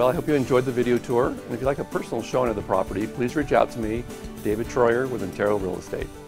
Well, I hope you enjoyed the video tour, and if you'd like a personal showing of the property, please reach out to me, David Troyer with Antero Real Estate.